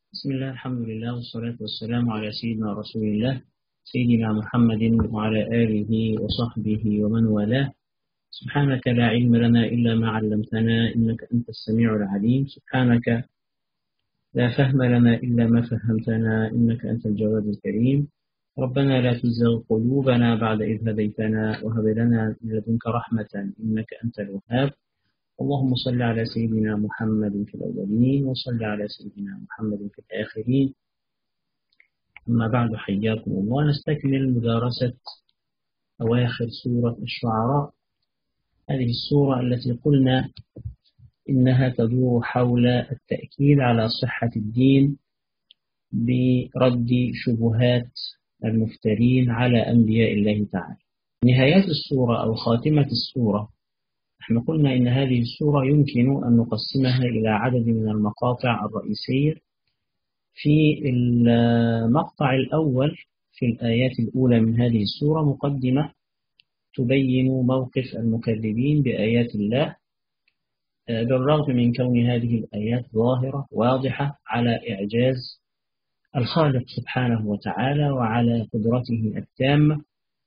بسم الله، الحمد لله، والصلاة والسلام على سيدنا رسول الله سيدنا محمد وعلى آله وصحبه ومن والاه. سبحانك لا علم لنا إلا ما علمتنا، إنك أنت السميع العليم. سبحانك لا فهم لنا إلا ما فهمتنا، إنك أنت الجواد الكريم. ربنا لا تزغ قلوبنا بعد إذ هديتنا، وهب لنا من لدنك رحمة إنك أنت الوهاب. اللهم صل على سيدنا محمد في الأولين، وصل على سيدنا محمد في الآخرين. أما بعد، حياكم الله. نستكمل مدارسة أواخر سورة الشعراء. هذه السورة التي قلنا إنها تدور حول التأكيد على صحة الدين برد شبهات المفترين على أنبياء الله تعالى. نهايات السورة أو خاتمة السورة، احنا قلنا إن هذه السورة يمكن أن نقسمها إلى عدد من المقاطع الرئيسية. في المقطع الأول في الآيات الأولى من هذه السورة مقدمة تبين موقف المكذبين بآيات الله، بالرغم من كون هذه الآيات ظاهرة واضحة على إعجاز الخالق سبحانه وتعالى وعلى قدرته التامة.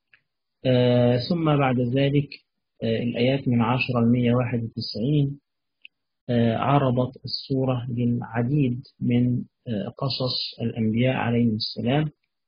ثم بعد ذلك الآيات من 10 ل 191 عرضت السورة للعديد من قصص الأنبياء عليهم السلام،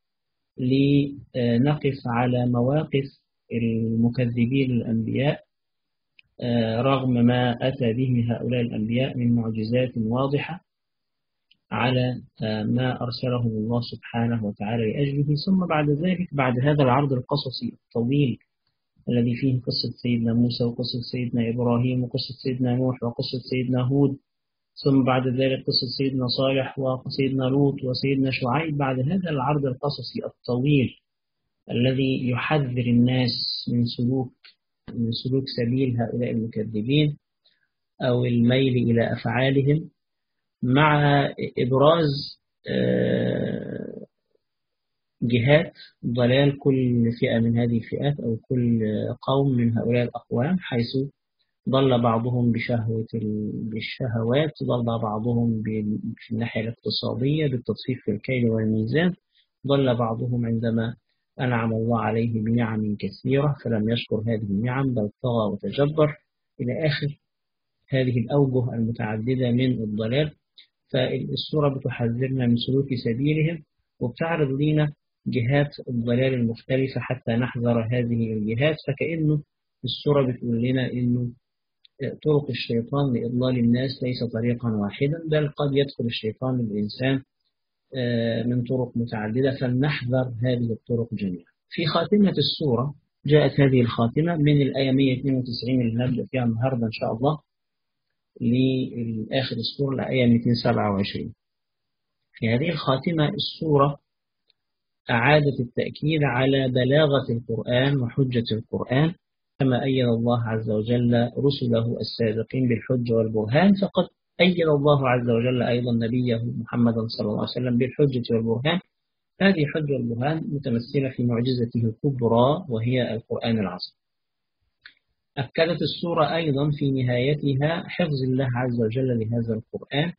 لنقف على مواقف المكذبين الأنبياء رغم ما أتى به هؤلاء الأنبياء من معجزات واضحة على ما أرسلهم الله سبحانه وتعالى لأجله. ثم بعد ذلك، بعد هذا العرض القصصي الطويل الذي فيه قصة سيدنا موسى وقصة سيدنا إبراهيم وقصة سيدنا نوح وقصة سيدنا هود، ثم بعد ذلك قصة سيدنا صالح وسيدنا لوط وسيدنا شعيب، بعد هذا العرض القصصي الطويل الذي يحذر الناس من سلوك سبيل هؤلاء المكذبين أو الميل إلى أفعالهم، مع إبراز جهات ضلال كل فئة من هذه الفئات أو كل قوم من هؤلاء الأقوام، حيث ضل بعضهم بالشهوات، ضل بعضهم في الناحية الاقتصادية بالتطفيف في الكيل والميزان، ضل بعضهم عندما أنعم الله عليه بنعم كثيرة فلم يشكر هذه النعم بل طغى وتجبر، إلى آخر هذه الأوجه المتعددة من الضلال. فالسورة بتحذرنا من سلوك سبيلهم وبتعرض لنا جهات الضلال المختلفة حتى نحذر هذه الجهات. فكأنه السورة بتقول لنا إنه طرق الشيطان لإضلال الناس ليس طريقا واحدا، بل قد يدخل الشيطان للإنسان من طرق متعددة، فلنحذر هذه الطرق جميعا. في خاتمة السورة جاءت هذه الخاتمة من الآية 192 اللي نبدأ فيها النهاردة إن شاء الله لآخر السورة الآية 227. في هذه الخاتمة السورة أعادت التأكيد على بلاغة القرآن وحجة القرآن، كما أيد الله عز وجل رسله السابقين بالحجة والبرهان، فقد أيد الله عز وجل أيضا نبيه محمدا صلى الله عليه وسلم بالحجة والبرهان. هذه الحجة والبرهان متمثلة في معجزته الكبرى وهي القرآن العظيم. أكدت السورة أيضا في نهايتها حفظ الله عز وجل لهذا القرآن،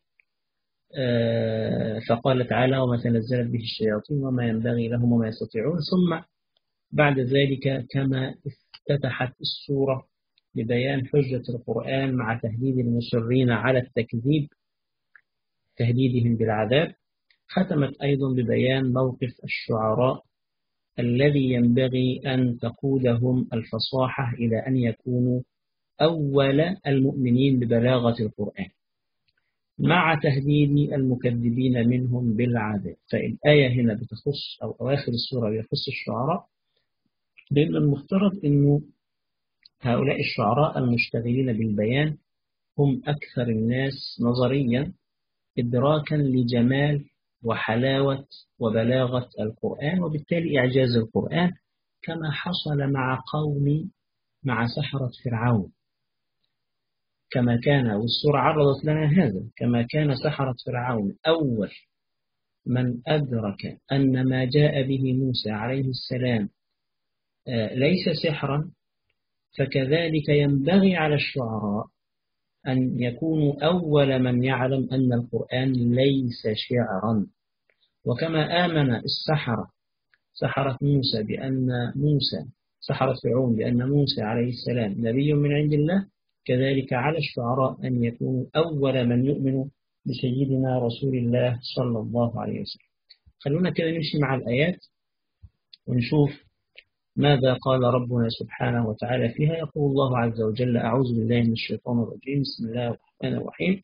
فقال تعالى: وما تنزلت به الشياطين وما ينبغي لهم وما يستطيعون. ثم بعد ذلك كما افتتحت السورة ببيان حجة القرآن مع تهديد المصرين على التكذيب، تهديدهم بالعذاب، ختمت أيضا ببيان موقف الشعراء الذي ينبغي أن تقودهم الفصاحة إلى أن يكونوا أول المؤمنين ببلاغة القرآن، مع تهديد المكذبين منهم بالعذاب. فالآية هنا بتخص أو أواخر السورة بيخص الشعراء، لأن المفترض أنه هؤلاء الشعراء المشتغلين بالبيان هم أكثر الناس نظريا إدراكا لجمال وحلاوة وبلاغة القرآن وبالتالي إعجاز القرآن، كما حصل مع سحرة فرعون، كما كان، والسورة عرضت لنا هذا، كما كان سحرة فرعون أول من أدرك أن ما جاء به موسى عليه السلام ليس سحرا، فكذلك ينبغي على الشعراء أن يكونوا أول من يعلم أن القرآن ليس شعرا. وكما آمن سحرة موسى سحرة فرعون بأن موسى عليه السلام نبي من عند الله، كذلك على الشعراء أن يكونوا أول من يؤمن بسيدنا رسول الله صلى الله عليه وسلم. خلونا كده نمشي مع الآيات ونشوف ماذا قال ربنا سبحانه وتعالى فيها. يقول الله عز وجل: أعوذ بالله من الشيطان الرجيم، بسم الله الرحمن الرحيم: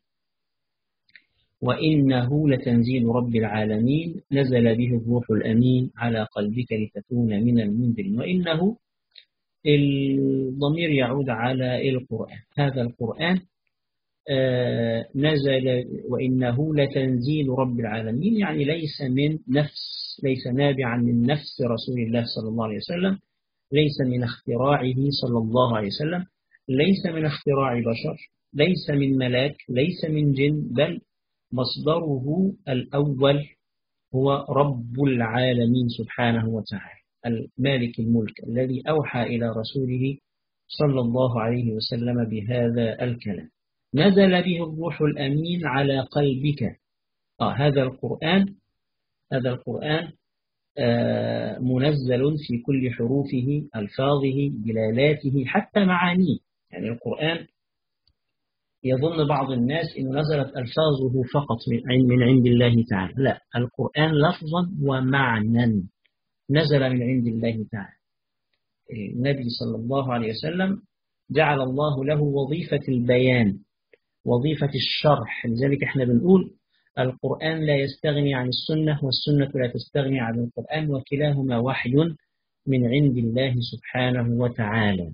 وإنه لتنزيل رب العالمين نزل به الروح الأمين على قلبك لتكون من المنذرين. وإنه الضمير يعود على القرآن. هذا القرآن نزل، وإنه لتنزيل رب العالمين، يعني ليس نابعا من نفس رسول الله صلى الله عليه وسلم، ليس من اختراعه صلى الله عليه وسلم، ليس من اختراع بشر، ليس من ملاك، ليس من جن، بل مصدره الأول هو رب العالمين سبحانه وتعالى، المالك الملك، الذي أوحى إلى رسوله صلى الله عليه وسلم بهذا الكلام. نزل به الروح الأمين على قلبك. هذا القرآن منزل في كل حروفه، ألفاظه، دلالاته، حتى معانيه. يعني القرآن يظن بعض الناس إن نزلت ألفاظه فقط من عند الله تعالى. لا، القرآن لفظا ومعنى نزل من عند الله تعالى. النبي صلى الله عليه وسلم جعل الله له وظيفة البيان، وظيفة الشرح. لذلك احنا بنقول القرآن لا يستغني عن السنة، والسنة لا تستغني عن القرآن، وكلاهما وحي من عند الله سبحانه وتعالى.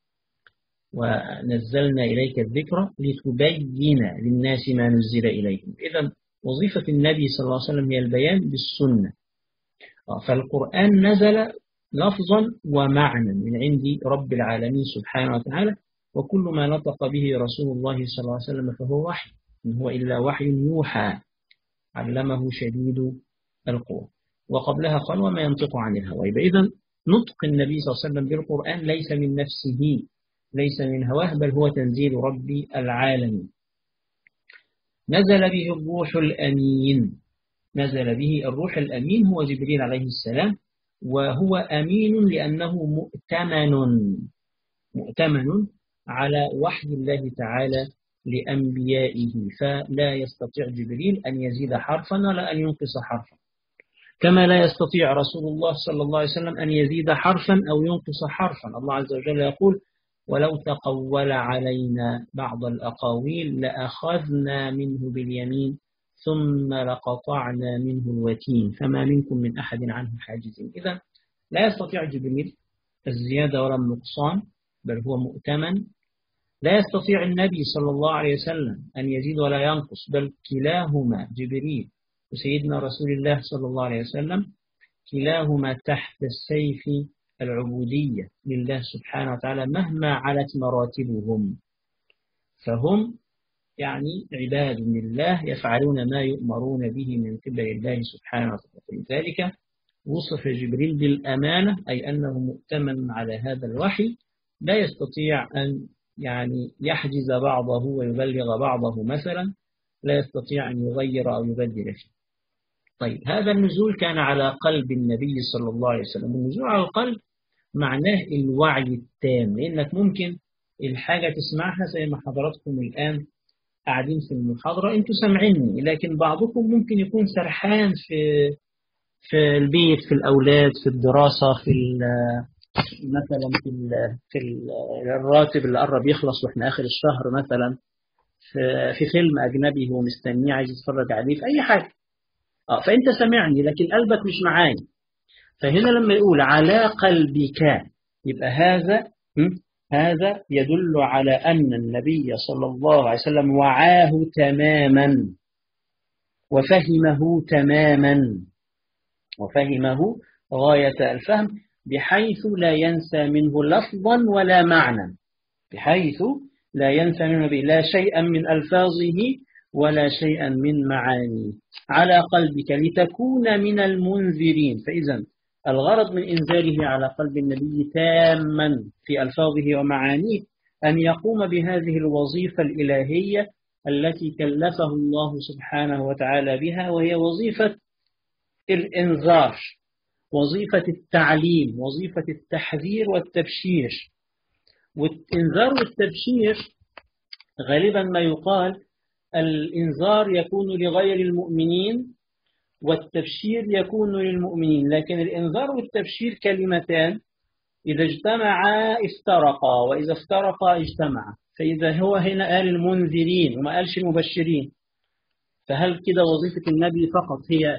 ونزلنا إليك الذكر لتبين للناس ما نزل إليهم. إذن وظيفة النبي صلى الله عليه وسلم هي البيان بالسنة. فالقرآن نزل لفظا ومعنى من عند رب العالمين سبحانه وتعالى، وكل ما نطق به رسول الله صلى الله عليه وسلم فهو وحي، إن هو إلا وحي يوحى علمه شديد القوى. وقبلها قال: وما ينطق عن الهوى. إذن نطق النبي صلى الله عليه وسلم بالقرآن ليس من نفسه، ليس من هواه، بل هو تنزيل رب العالمين. نزل به الروح الأمين. نزل به الروح الأمين هو جبريل عليه السلام، وهو أمين لأنه مؤتمن على وحي الله تعالى لأنبيائه، فلا يستطيع جبريل أن يزيد حرفا ولا أن ينقص حرفا، كما لا يستطيع رسول الله صلى الله عليه وسلم أن يزيد حرفا أو ينقص حرفا. الله عز وجل يقول: ولو تقول علينا بعض الأقاويل لأخذنا منه باليمين ثم لقطعنا منه الوتين فما منكم من أحد عنه حاجزين. إذا لا يستطيع جبريل الزيادة ولا النقصان، بل هو مؤتمن. لا يستطيع النبي صلى الله عليه وسلم أن يزيد ولا ينقص، بل كلاهما جبريل وسيدنا رسول الله صلى الله عليه وسلم كلاهما تحت السيف العبودية لله سبحانه وتعالى مهما علت مراتبهم، فهم يعني عباد لله يفعلون ما يؤمرون به من قبل الله سبحانه وتعالى. لذلك وصف جبريل بالأمانة، أي أنه مؤتمن على هذا الوحي، لا يستطيع أن يعني يحجز بعضه ويبلغ بعضه مثلا، لا يستطيع أن يغير أو يبدل فيه. طيب، هذا النزول كان على قلب النبي صلى الله عليه وسلم. النزول على القلب معناه الوعي التام، لأنك ممكن الحاجة تسمعها زي ما حضراتكم الآن قاعدين في المحاضرة أنتوا سامعيني، لكن بعضكم ممكن يكون سرحان في البيت، في الأولاد، في الدراسة، مثلا في الراتب اللي قرب يخلص واحنا آخر الشهر، مثلا في فيلم أجنبي هو مستنيه عايز يتفرج عليه، في أي حاجة. فأنت سامعني لكن قلبك مش معايا. فهنا لما يقول على قلبك، يبقى هذا يدل على أن النبي صلى الله عليه وسلم وعاه تماما وفهمه تماما، وفهمه غاية الفهم، بحيث لا ينسى منه لفظا ولا معنى، بحيث لا ينسى منه لا شيئا من ألفاظه ولا شيئا من معانيه. على قلبك لتكون من المنذرين. فإذا الغرض من إنزاله على قلب النبي تاما في ألفاظه ومعانيه أن يقوم بهذه الوظيفة الإلهية التي كلفه الله سبحانه وتعالى بها، وهي وظيفة الإنذار، وظيفة التعليم، وظيفة التحذير والتبشير. والإنذار والتبشير غالبا ما يقال الإنذار يكون لغير المؤمنين والتبشير يكون للمؤمنين، لكن الإنذار والتبشير كلمتان إذا اجتمعا افترقا، وإذا افترقا اجتمعا. فإذا هو هنا قال المنذرين وما قالش المبشرين، فهل كده وظيفة النبي فقط هي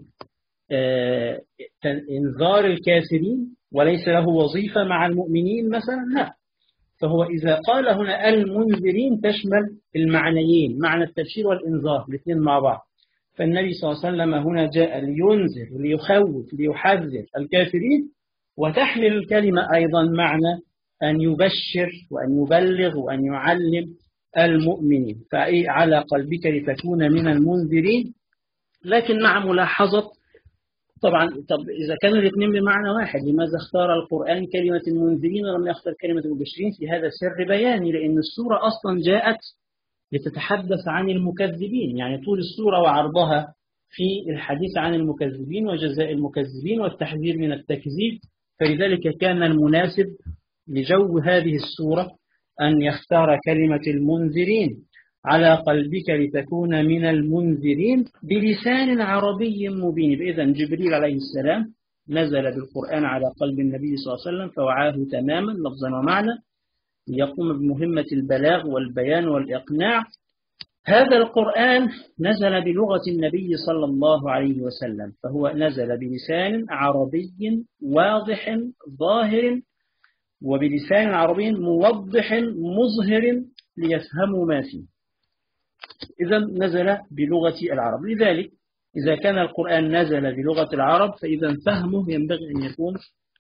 لإنذار الكافرين وليس له وظيفة مع المؤمنين مثلا؟ لا، فهو إذا قال هنا المنذرين تشمل المعنيين، معنى التبشير والإنذار الاثنين مع بعض. فالنبي صلى الله عليه وسلم هنا جاء لينذر ليخوف ليحذر الكافرين، وتحمل الكلمة أيضا معنى أن يبشر وأن يبلغ وأن يعلم المؤمنين. فأي على قلبك لتكون من المنذرين، لكن مع ملاحظة طبعا. طب إذا كانوا الاثنين بمعنى واحد، لماذا اختار القرآن كلمة المنذرين ولم يختار كلمة المبشرين؟ في هذا سر بياني، لأن السورة أصلا جاءت لتتحدث عن المكذبين، يعني طول السورة وعرضها في الحديث عن المكذبين وجزاء المكذبين والتحذير من التكذيب. فلذلك كان المناسب لجو هذه السورة أن يختار كلمة المنذرين على قلبك لتكون من المنذرين بلسان عربي مبين. بإذن جبريل عليه السلام نزل بالقرآن على قلب النبي صلى الله عليه وسلم فوعاه تماما لفظا ومعنى ليقوم بمهمة البلاغ والبيان والإقناع. هذا القرآن نزل بلغة النبي صلى الله عليه وسلم، فهو نزل بلسان عربي واضح ظاهر، وبلسان عربي موضح مظهر ليفهموا ما فيه. إذا نزل بلغة العرب. لذلك إذا كان القرآن نزل بلغة العرب فإذا فهمه ينبغي أن يكون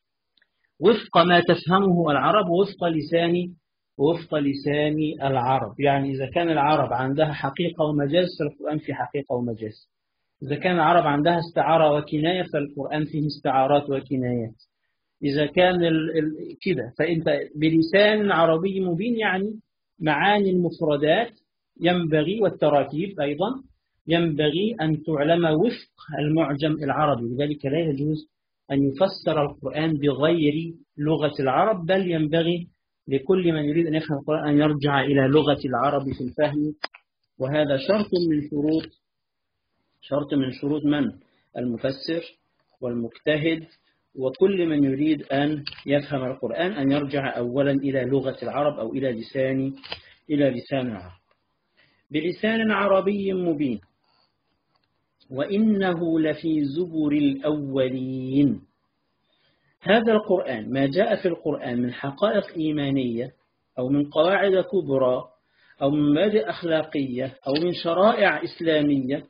وفق ما تفهمه العرب وفق لسان العرب. يعني إذا كان العرب عندها حقيقة ومجاز فالقرآن في حقيقة ومجاز. إذا كان العرب عندها استعارة وكناية فالقرآن فيه استعارات وكنايات. إذا كان كده فأنت بلسان عربي مبين، يعني معاني المفردات ينبغي والتراكيب أيضا ينبغي أن تعلم وفق المعجم العربي. لذلك لا يجوز أن يفسر القرآن بغير لغة العرب، بل ينبغي لكل من يريد أن يفهم القرآن أن يرجع إلى لغة العرب في الفهم. وهذا شرط من شروط من؟ المفسر والمجتهد وكل من يريد أن يفهم القرآن، أن يرجع أولا إلى لغة العرب أو إلى لسان العرب بلسان عربي مبين. وإنه لفي زبر الأولين. هذا القرآن ما جاء في القرآن من حقائق إيمانية أو من قواعد كبرى أو من مبادئ أخلاقية أو من شرائع إسلامية،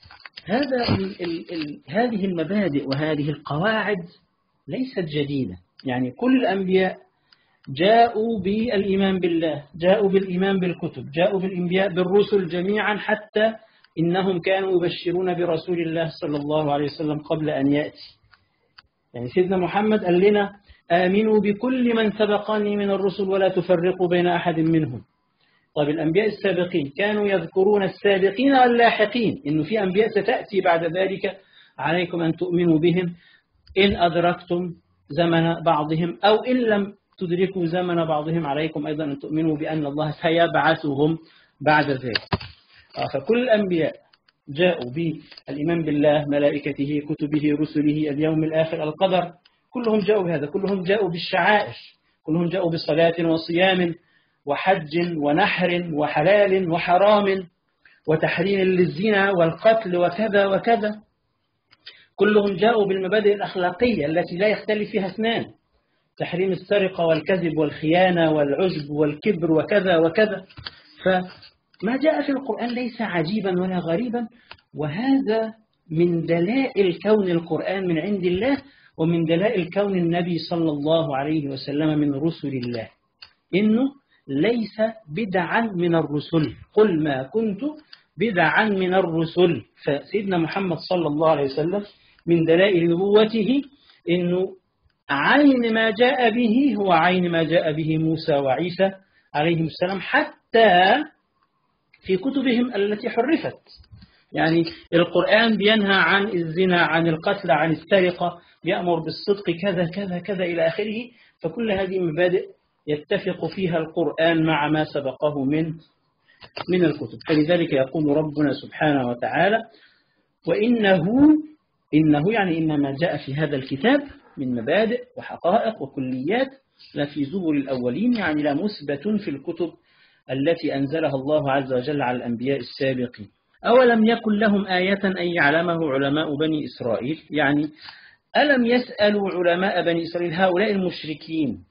هذه المبادئ وهذه القواعد ليست جديدة. يعني كل الأنبياء جاءوا بالإيمان بالله، جاءوا بالإيمان بالكتب، جاءوا بالأنبياء بالرسل جميعا، حتى إنهم كانوا يبشرون برسول الله صلى الله عليه وسلم قبل أن يأتي. يعني سيدنا محمد قال لنا آمنوا بكل من سبقني من الرسل ولا تفرقوا بين أحد منهم. طيب الأنبياء السابقين كانوا يذكرون السابقين واللاحقين، إنه في أنبياء ستأتي بعد ذلك عليكم أن تؤمنوا بهم إن أدركتم زمن بعضهم، أو إن لم تدركوا زمن بعضهم عليكم أيضا أن تؤمنوا بأن الله سيبعثهم بعد ذلك. فكل الأنبياء جاءوا بالإيمان بالله، ملائكته، كتبه، رسله، اليوم الآخر، القدر، كلهم جاءوا بهذا. كلهم جاءوا بالشعائر، كلهم جاءوا بصلاة وصيام وحج ونحر وحلال وحرام وتحريم للزنا والقتل وكذا وكذا. كلهم جاءوا بالمبادئ الأخلاقية التي لا يختلف فيها اثنان، تحريم السرقة والكذب والخيانة والعجب والكبر وكذا وكذا. فما جاء في القرآن ليس عجيبا ولا غريبا، وهذا من دلائل كون القرآن من عند الله، ومن دلائل كون النبي صلى الله عليه وسلم من رسل الله، إنه ليس بدعا من الرسل. قل ما كنت بدعا من الرسل. فسيدنا محمد صلى الله عليه وسلم من دلائل نبوته إنه عين ما جاء به هو عين ما جاء به موسى وعيسى عليهم السلام، حتى في كتبهم التي حرفت. يعني القرآن بينهى عن الزنا، عن القتل، عن السرقة، يأمر بالصدق، كذا كذا كذا إلى آخره. فكل هذه مبادئ يتفق فيها القرآن مع ما سبقه من الكتب. فلذلك يقول ربنا سبحانه وتعالى: وإنه يعني إن ما جاء في هذا الكتاب من مبادئ وحقائق وكليات لفي زبر الأولين، يعني لمثبت في الكتب التي أنزلها الله عز وجل على الأنبياء السابقين. أولم يكن لهم آية أن يعلمه علماء بني إسرائيل؟ يعني ألم يسألوا علماء بني إسرائيل، هؤلاء المشركين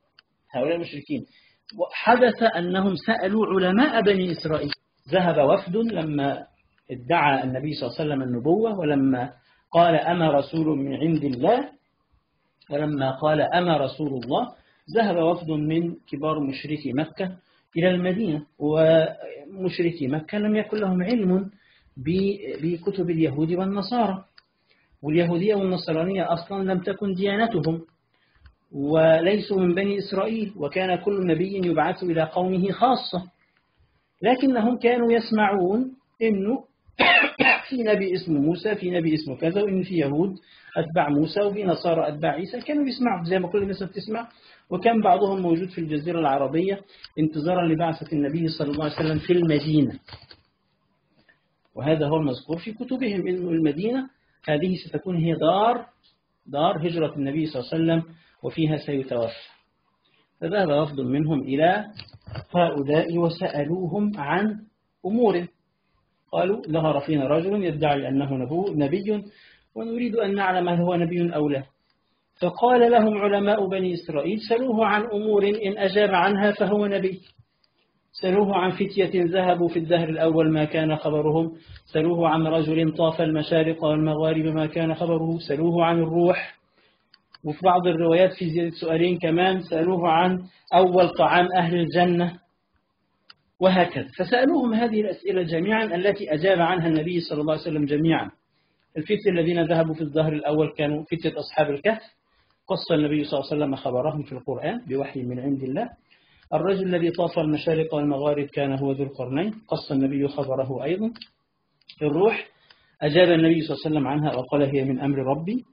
حدث أنهم سألوا علماء بني إسرائيل. ذهب وفد لما ادعى النبي صلى الله عليه وسلم النبوة، ولما قال أنا رسول من عند الله، ولما قال أنا رسول الله، ذهب وفد من كبار مشركي مكة إلى المدينة. ومشركي مكة لم يكن لهم علم بكتب اليهود والنصارى، واليهودية والنصرانية أصلا لم تكن ديانتهم، وليسوا من بني إسرائيل، وكان كل نبي يبعث إلى قومه خاصة. لكنهم كانوا يسمعون إنه في نبي اسمه موسى، في نبي اسمه كذا، وإن في يهود أتباع موسى وفي نصارى أتباع عيسى. كانوا يسمعوا زي ما كل الناس بتسمع. وكان بعضهم موجود في الجزيرة العربية انتظارا لبعثة النبي صلى الله عليه وسلم في المدينة. وهذا هو المذكور في كتبهم، إنه المدينة هذه ستكون هي دار هجرة النبي صلى الله عليه وسلم، وفيها سيتوفى. فذهب وفد منهم إلى هؤلاء وسألوهم عن أمور. قالوا: ظهر فينا رجل يدعي أنه نبي، ونريد أن نعلم هل هو نبي أو لا. فقال لهم علماء بني إسرائيل: سلوه عن أمور إن أجاب عنها فهو نبي. سلوه عن فتية ذهبوا في الدهر الأول ما كان خبرهم. سلوه عن رجل طاف المشارق والمغارب ما كان خبره. سلوه عن الروح. وفي بعض الروايات في زيادة سؤالين كمان: سألوه عن أول طعام أهل الجنة، وهكذا. فسألوهم هذه الأسئلة جميعا التي أجاب عنها النبي صلى الله عليه وسلم جميعا. الفتية الذين ذهبوا في الظهر الأول كانوا فتية أصحاب الكهف، قص النبي صلى الله عليه وسلم خبرهم في القرآن بوحي من عند الله. الرجل الذي طاف المشارق والمغارب كان هو ذو القرنين، قص النبي خبره أيضا. الروح أجاب النبي صلى الله عليه وسلم عنها وقال: هي من أمر ربي.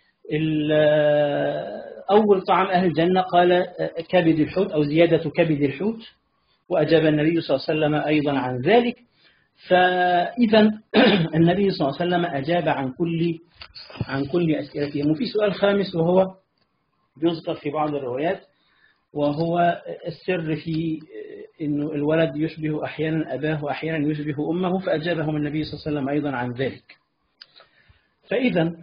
أول طعام أهل الجنة قال: كبد الحوت، أو زيادة كبد الحوت، وأجاب النبي صلى الله عليه وسلم أيضا عن ذلك. فإذا النبي صلى الله عليه وسلم أجاب عن كل أسئلتهم. وفي سؤال خامس وهو يذكر في بعض الروايات، وهو السر في إنه الولد يشبه أحيانا أباه وأحيانا يشبه أمه، فأجابهم النبي صلى الله عليه وسلم أيضا عن ذلك. فإذا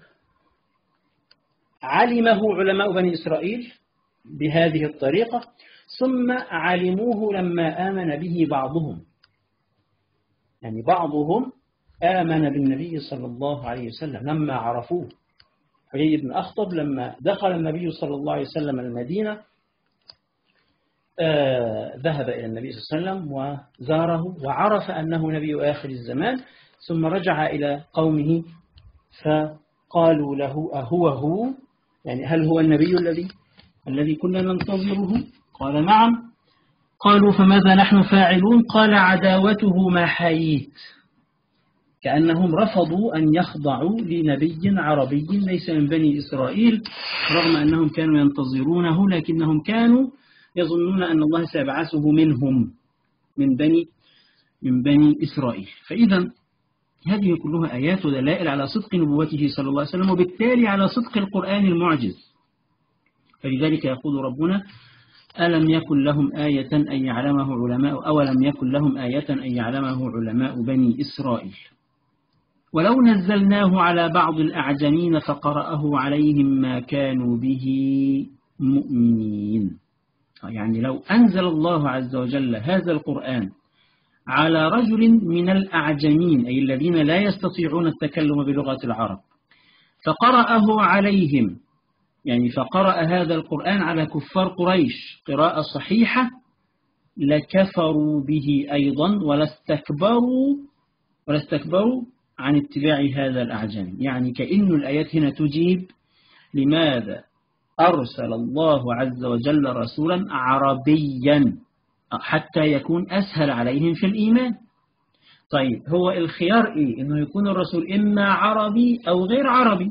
علمه علماء بني إسرائيل بهذه الطريقة، ثم علموه لما آمن به بعضهم. يعني بعضهم آمن بالنبي صلى الله عليه وسلم لما عرفوه. حيي بن أخطب لما دخل النبي صلى الله عليه وسلم المدينة ذهب إلى النبي صلى الله عليه وسلم وزاره وعرف أنه نبي آخر الزمان، ثم رجع إلى قومه فقالوا له: هو يعني هل هو النبي الذي كنا ننتظره؟ قال: نعم. قالوا: فماذا نحن فاعلون؟ قال: عداوته ما حييت. كأنهم رفضوا أن يخضعوا لنبي عربي ليس من بني إسرائيل، رغم أنهم كانوا ينتظرونه، لكنهم كانوا يظنون أن الله سيبعثه منهم من بني إسرائيل. فإذا هذه كلها آيات ودلائل على صدق نبوته صلى الله عليه وسلم، وبالتالي على صدق القرآن المعجز. فلذلك يقول ربنا: ألم يكن لهم آية أن يعلمه علماء، أولم يكن لهم آية أن يعلمه علماء بني إسرائيل. ولو نزلناه على بعض الأعجمين فقرأه عليهم ما كانوا به مؤمنين. يعني لو أنزل الله عز وجل هذا القرآن على رجل من الأعجمين، أي الذين لا يستطيعون التكلم بلغة العرب، فقرأه عليهم، يعني فقرأ هذا القرآن على كفار قريش قراءة صحيحة، لكفروا به أيضا ولاستكبروا عن اتباع هذا الأعجمي. يعني كأن الآيات هنا تجيب لماذا أرسل الله عز وجل رسولا عربيا حتى يكون أسهل عليهم في الإيمان. طيب هو الخيار إيه؟ إنه يكون الرسول إما عربي أو غير عربي.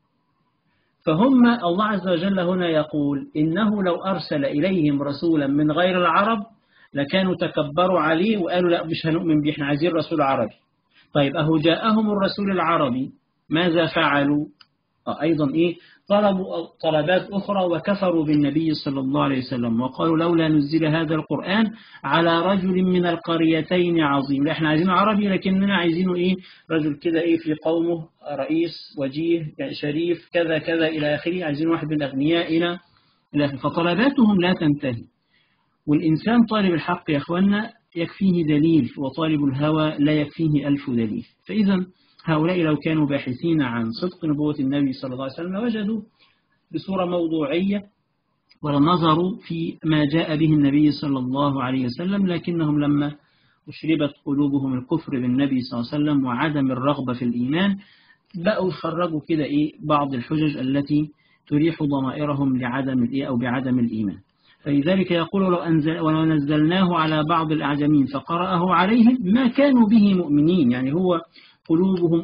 فهم الله عز وجل هنا يقول إنه لو أرسل إليهم رسولا من غير العرب لكانوا تكبروا عليه وقالوا لا مش هنؤمن به، احنا عايزين رسول عربي. طيب أهو جاءهم الرسول العربي، ماذا فعلوا؟ أيضا إيه؟ طلبوا طلبات أخرى وكفروا بالنبي صلى الله عليه وسلم وقالوا لولا نزل هذا القرآن على رجل من القريتين عظيم. لا احنا عايزين عربي لكننا عايزينه إيه؟ رجل كده إيه في قومه رئيس وجيه شريف كذا كذا إلى آخره، عايزين واحد من الأغنياء إلى آخره. فطلباتهم لا تنتهي. والإنسان طالب الحق يا أخوانا يكفيه دليل، وطالب الهوى لا يكفيه 1000 دليل. فإذا هؤلاء لو كانوا باحثين عن صدق نبوة النبي صلى الله عليه وسلم لوجدوا بصورة موضوعية ولنظروا في ما جاء به النبي صلى الله عليه وسلم، لكنهم لما أشربت قلوبهم الكفر بالنبي صلى الله عليه وسلم وعدم الرغبة في الإيمان بقوا يخرجوا كده بعض الحجج التي تريح ضمائرهم لعدم أو بعدم الإيمان. فلذلك يقول ولو نزلناه على بعض الأعجمين فقرأه عليهم ما كانوا به مؤمنين، يعني هو قلوبهم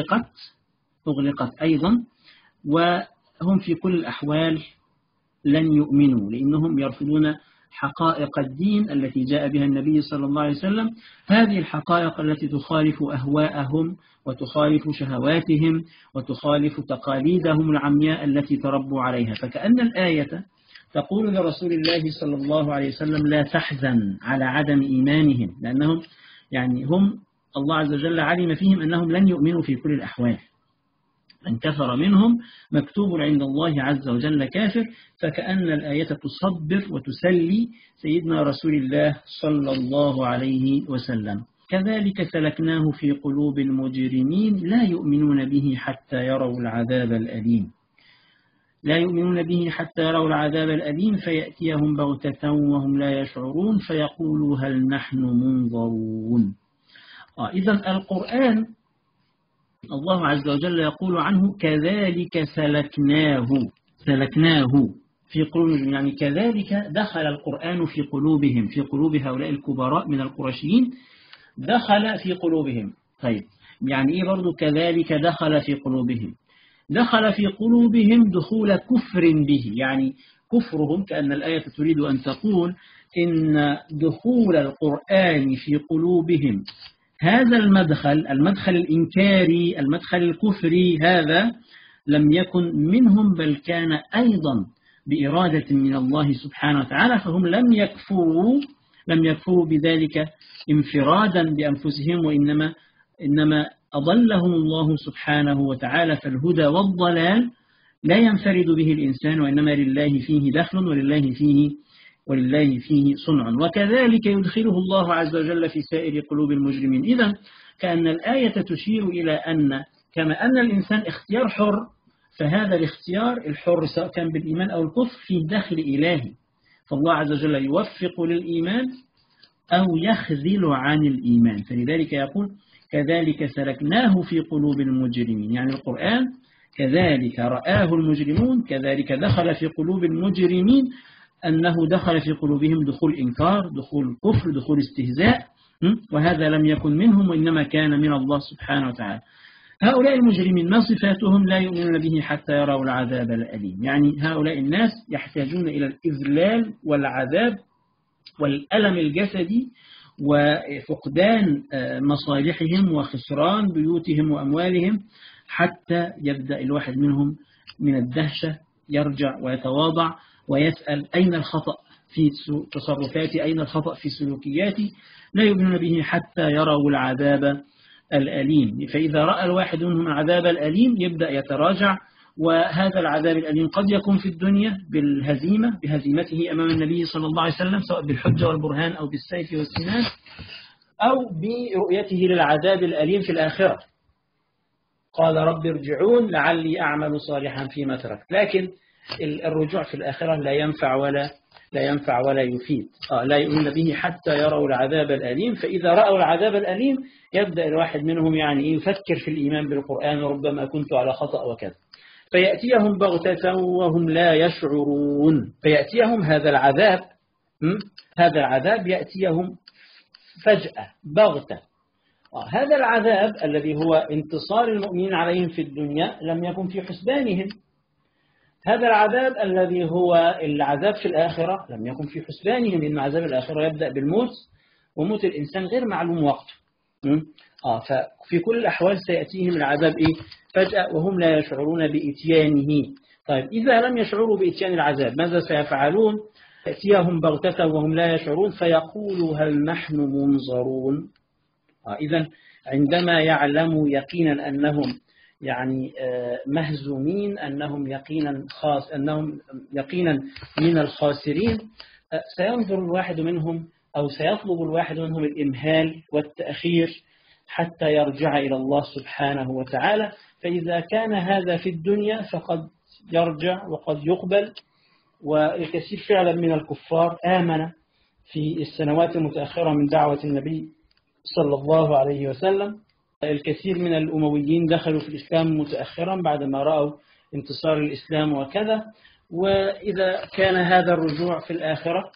أغلقت أيضا، وهم في كل الأحوال لن يؤمنوا لأنهم يرفضون حقائق الدين التي جاء بها النبي صلى الله عليه وسلم، هذه الحقائق التي تخالف أهواءهم وتخالف شهواتهم وتخالف تقاليدهم العمياء التي تربوا عليها. فكأن الآية تقول لرسول الله صلى الله عليه وسلم لا تحزن على عدم إيمانهم، لأنهم يعني هم الله عز وجل علم فيهم أنهم لن يؤمنوا في كل الأحوال، من كفر منهم مكتوب عند الله عز وجل كافر. فكأن الآية تصبر وتسلي سيدنا رسول الله صلى الله عليه وسلم. كذلك سلكناه في قلوب المجرمين لا يؤمنون به حتى يروا العذاب الأليم. لا يؤمنون به حتى يروا العذاب الأليم فيأتيهم بغتة وهم لا يشعرون فيقولوا هل نحن منظرون. إذا القرآن الله عز وجل يقول عنه كذلك سلكناه في قلوبهم، يعني كذلك دخل القرآن في قلوبهم، في قلوب هؤلاء الكبراء من القرشيين دخل في قلوبهم. طيب يعني إيه برضو كذلك دخل في قلوبهم؟ دخل في قلوبهم دخول كفر به، يعني كفرهم كأن الآية تريد أن تقول إن دخول القرآن في قلوبهم هذا المدخل الإنكاري المدخل الكفري هذا لم يكن منهم بل كان أيضا بإرادة من الله سبحانه وتعالى، فهم لم يكفروا بذلك انفرادا بأنفسهم، وإنما أضلهم الله سبحانه وتعالى. فالهدى والضلال لا ينفرد به الإنسان وإنما لله فيه دخل ولله فيه صنع، وكذلك يدخله الله عز وجل في سائر قلوب المجرمين. إذن كأن الآية تشير إلى أن كما أن الإنسان اختيار حر، فهذا الاختيار الحر سواء كان بالإيمان أو الكفر فيه دخل إلهي، فالله عز وجل يوفق للإيمان أو يخذل عن الإيمان. فلذلك يقول كذلك سلكناه في قلوب المجرمين، يعني القرآن كذلك رآه المجرمون، كذلك دخل في قلوب المجرمين، أنه دخل في قلوبهم دخول إنكار، دخول كفر، دخول استهزاء، وهذا لم يكن منهم وإنما كان من الله سبحانه وتعالى. هؤلاء المجرمين ما صفاتهم؟ لا يؤمنون به حتى يروا العذاب الأليم، يعني هؤلاء الناس يحتاجون إلى الإذلال والعذاب والألم الجسدي وفقدان مصالحهم وخسران بيوتهم وأموالهم حتى يبدأ الواحد منهم من الدهشة يرجع ويتواضع ويسأل أين الخطأ في تصرفاتي، أين الخطأ في سلوكياتي. لا يؤمنون به حتى يروا العذاب الأليم، فإذا رأى الواحد منهم العذاب الأليم يبدأ يتراجع، وهذا العذاب الأليم قد يكون في الدنيا بهزيمته أمام النبي صلى الله عليه وسلم سواء بالحجة والبرهان أو بالسيف والسنان، أو برؤيته للعذاب الأليم في الآخرة. قال رب ارجعون لعلي أعمل صالحا فيما تركت، لكن الرجوع في الآخرة لا ينفع ولا يفيد. لا يؤمن به حتى يروا العذاب الأليم، فإذا رأوا العذاب الأليم يبدأ الواحد منهم يعني يفكر في الإيمان بالقرآن، ربما كنت على خطأ وكذا، فيأتيهم بغتة وهم لا يشعرون، فيأتيهم هذا العذاب هذا العذاب يأتيهم فجأة بغتة. هذا العذاب الذي هو انتصار المؤمنين عليهم في الدنيا لم يكن في حسبانهم. هذا العذاب الذي هو العذاب في الآخرة لم يكن في حسبانهم، لأن عذاب الآخرة يبدأ بالموت، وموت الإنسان غير معلوم وقته. ففي كل الأحوال سيأتيهم العذاب فجأة وهم لا يشعرون بإتيانه. طيب إذا لم يشعروا بإتيان العذاب ماذا سيفعلون؟ يأتيهم بغتة وهم لا يشعرون فيقولوا هل نحن منظرون. إذا عندما يعلموا يقينا أنهم مهزومين، أنهم يقينا من الخاسرين، سينظر الواحد منهم أو سيطلب الواحد منهم الإمهال والتأخير حتى يرجع إلى الله سبحانه وتعالى. فإذا كان هذا في الدنيا فقد يرجع وقد يقبل. والكثير فعلا من الكفار آمن في السنوات المتأخرة من دعوة النبي صلى الله عليه وسلم. الكثير من الأمويين دخلوا في الإسلام متأخرا بعدما رأوا انتصار الإسلام وكذا. وإذا كان هذا الرجوع في الآخرة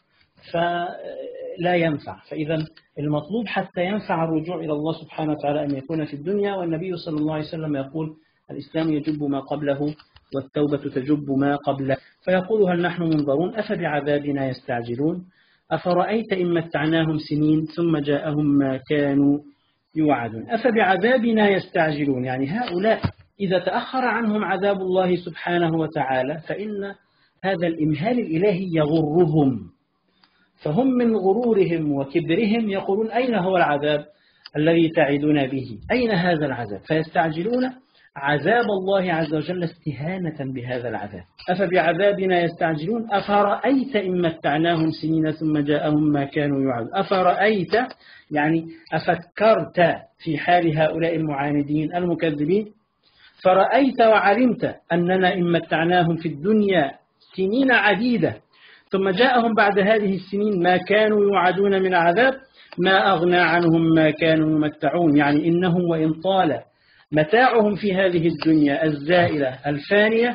فلا ينفع. فإذا المطلوب حتى ينفع الرجوع إلى الله سبحانه وتعالى أن يكون في الدنيا. والنبي صلى الله عليه وسلم يقول الإسلام يجب ما قبله والتوبة تجب ما قبله. فيقول هل نحن منظرون أفبعذابنا يستعجلون أفرأيت إن متعناهم سنين ثم جاءهم ما كانوا يوعدون. أفبعذابنا يستعجلون، يعني هؤلاء إذا تأخر عنهم عذاب الله سبحانه وتعالى فإن هذا الإمهال الإلهي يغرهم، فهم من غرورهم وكبرهم يقولون أين هو العذاب الذي تعدون به؟ أين هذا العذاب؟ فيستعجلون عذاب الله عز وجل استهانة بهذا العذاب. أفبعذابنا يستعجلون أفرأيت إن متعناهم سنين ثم جاءهم ما كانوا يوعدون. أفرأيت يعني أفكرت في حال هؤلاء المعاندين المكذبين؟ فرأيت وعلمت أننا إن متعناهم في الدنيا سنين عديدة ثم جاءهم بعد هذه السنين ما كانوا يوعدون من عذاب ما أغنى عنهم ما كانوا يمتعون. يعني إنهم وإن طال متاعهم في هذه الدنيا الزائلة الفانية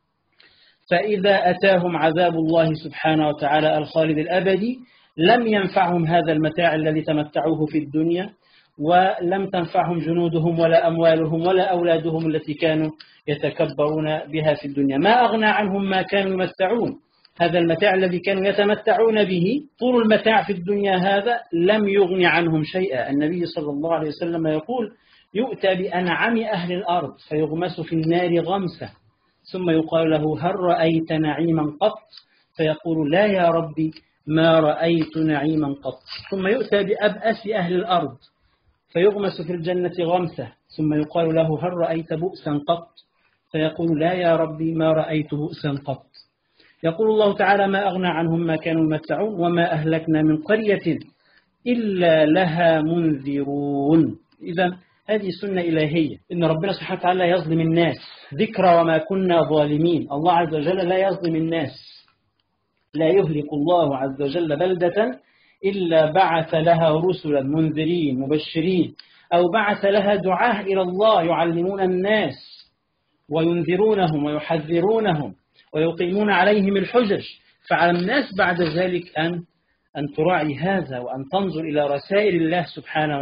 فإذا أتاهم عذاب الله سبحانه وتعالى الخالد الأبدي لم ينفعهم هذا المتاع الذي تمتعوه في الدنيا، ولم تنفعهم جنودهم ولا أموالهم ولا أولادهم التي كانوا يتكبرون بها في الدنيا. ما أغنى عنهم ما كانوا يمتعون. هذا المتاع الذي كانوا يتمتعون به طول المتاع في الدنيا هذا لم يغني عنهم شيئا. النبي صلى الله عليه وسلم يقول يؤتى بأنعم أهل الأرض فيغمس في النار غمسة ثم يقال له هل رأيت نعيما قط؟ فيقول لا يا ربي ما رأيت نعيما قط. ثم يؤتى بأبأس أهل الأرض فيغمس في الجنة غمسة ثم يقال له هل رأيت بؤسا قط؟ فيقول لا يا ربي ما رأيت بؤسا قط. يقول الله تعالى ما أغنى عنهم ما كانوا يمتعون وما أهلكنا من قرية إلا لها منذرون. إذا هذه سنة إلهية، إن ربنا سبحانه وتعالى يظلم الناس. ذكرى وما كنا ظالمين. الله عز وجل لا يظلم الناس. لا يهلك الله عز وجل بلدة إلا بعث لها رسلا منذرين مبشرين، أو بعث لها دعاة إلى الله يعلمون الناس وينذرونهم ويحذرونهم ويقيمون عليهم الحجج. فعلى الناس بعد ذلك أن تراعي هذا وأن تنظر إلى رسائل الله سبحانه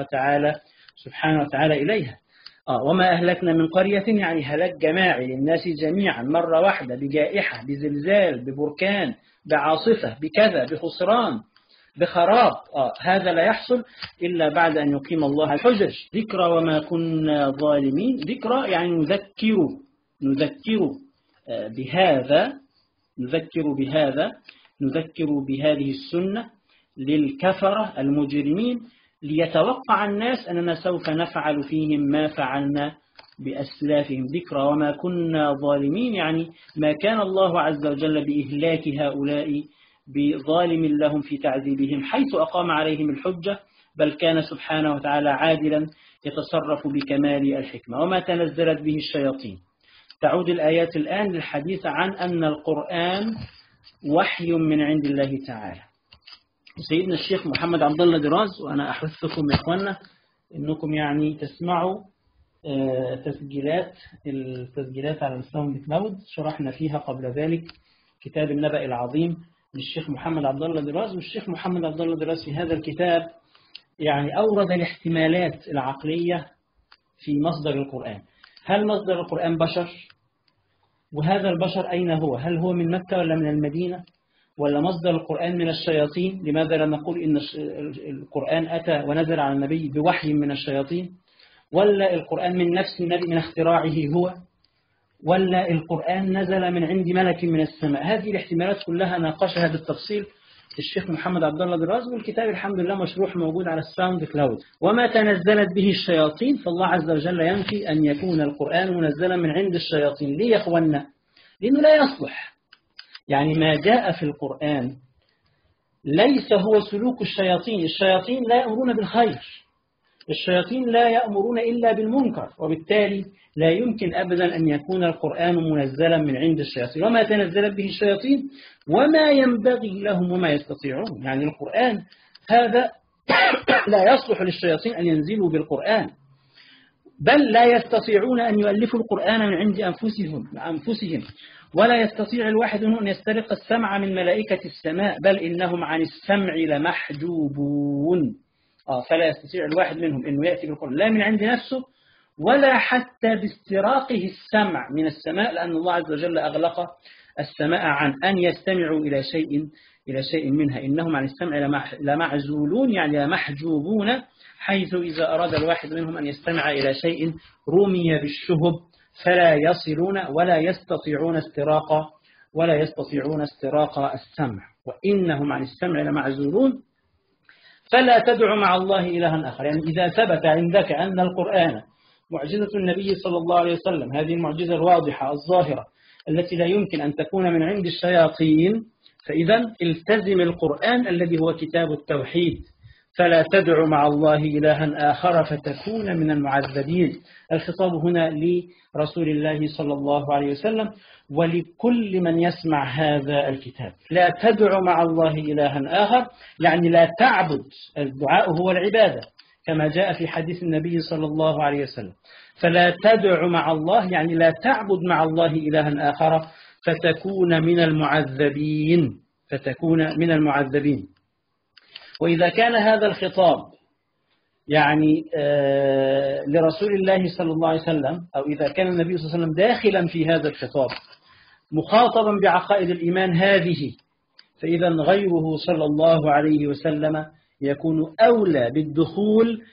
وتعالى إليها. وما أهلكنا من قرية يعني هلاك جماعي للناس جميعا مرة واحدة، بجائحة بزلزال ببركان بعاصفة بكذا بخسران بخراب. هذا لا يحصل إلا بعد أن يقيم الله الحجج. ذكرى وما كنا ظالمين. ذكرى يعني نذكر بهذه السنة للكفرة المجرمين ليتوقع الناس أننا سوف نفعل فيهم ما فعلنا بأسلافهم. ذكرى وما كنا ظالمين يعني ما كان الله عز وجل بإهلاك هؤلاء بظالم لهم في تعذيبهم حيث أقام عليهم الحجة، بل كان سبحانه وتعالى عادلا يتصرف بكمال الحكمة. وما تنزلت به الشياطين. تعود الآيات الآن للحديث عن أن القرآن وحي من عند الله تعالى. سيدنا الشيخ محمد عبد الله دراز، وأنا أحثكم يا إخوانا إنكم يعني تسمعوا التسجيلات على الساوند كلاود، شرحنا فيها قبل ذلك كتاب النبأ العظيم للشيخ محمد عبد الله دراز. والشيخ محمد عبد الله دراز في هذا الكتاب يعني أورد الاحتمالات العقلية في مصدر القرآن. هل مصدر القرآن بشر؟ وهذا البشر أين هو؟ هل هو من مكة ولا من المدينة؟ ولا مصدر القرآن من الشياطين؟ لماذا لا نقول إن القرآن أتى ونزل على النبي بوحي من الشياطين؟ ولا القرآن من نفس النبي من اختراعه هو؟ ولا القرآن نزل من عند ملك من السماء؟ هذه الاحتمالات كلها ناقشها بالتفصيل الشيخ محمد عبد الله دراز، والكتاب الحمد لله مشروح موجود على الساوند كلاود. وما تنزلت به الشياطين فالله عز وجل ينفي أن يكون القرآن منزلا من عند الشياطين. ليه يا أخوانا؟ لأنه لا يصلح. يعني ما جاء في القرآن ليس هو سلوك الشياطين. الشياطين لا يأمرون بالخير، الشياطين لا يأمرون إلا بالمنكر، وبالتالي لا يمكن أبدا أن يكون القرآن منزلا من عند الشياطين. وما تنزلت به الشياطين وما ينبغي لهم وما يستطيعون. يعني القرآن هذا لا يصلح للشياطين أن ينزلوا بالقرآن، بل لا يستطيعون أن يؤلفوا القرآن من عند أنفسهم، ولا يستطيع الواحد منهم أن يسترق السمع من ملائكة السماء، بل إنهم عن السمع لمحجوبون. فلا يستطيع الواحد منهم أنه يأتي بالقرآن لا من عند نفسه ولا حتى باستراقه السمع من السماء، لأن الله عز وجل أغلق السماء عن أن يستمعوا إلى شيء منها. إنهم عن السمع لمعزولون، يعني لمحجوبون، حيث إذا أراد الواحد منهم أن يستمع إلى شيء رمي بالشهب فلا يصلون ولا يستطيعون استراق السمع. وإنهم عن السمع لمعزولون فلا تدع مع الله إلها آخر. يعني إذا ثبت عندك أن القرآن معجزة النبي صلى الله عليه وسلم، هذه المعجزة الواضحة الظاهرة التي لا يمكن أن تكون من عند الشياطين، فإذا التزم القرآن الذي هو كتاب التوحيد. فلا تدع مع الله إلها آخر فتكون من المعذبين. الخطاب هنا لرسول الله صلى الله عليه وسلم ولكل من يسمع هذا الكتاب. لا تدع مع الله إلها آخر، يعني لا تعبد. الدعاء هو العبادة كما جاء في حديث النبي صلى الله عليه وسلم. فلا تدع مع الله يعني لا تعبد مع الله إلها آخر فتكون من المعذبين. وإذا كان هذا الخطاب يعني لرسول الله صلى الله عليه وسلم، أو إذا كان النبي صلى الله عليه وسلم داخلا في هذا الخطاب مخاطبا بعقائد الإيمان هذه، فإذا غيره صلى الله عليه وسلم يكون أولى بالدخول